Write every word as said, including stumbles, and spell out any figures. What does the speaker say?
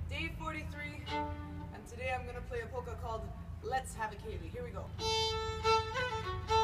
Day forty-three, and today I'm gonna play a polka called Let's Have a Ceilidh. Here we go.